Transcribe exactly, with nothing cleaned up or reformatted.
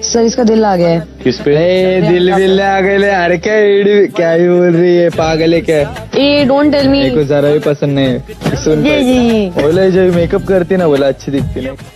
Sir इसका दिल आ गया है। किस पे? ए, दिल विल आ गए। अरे क्या क्या ही बोल रही है, पागल है क्या? ए डोंट टेल मी। मेरे को जरा भी पसंद नहीं है। सुन जी जी बोले जो मेकअप करती ना बोला अच्छी दिखती नहीं।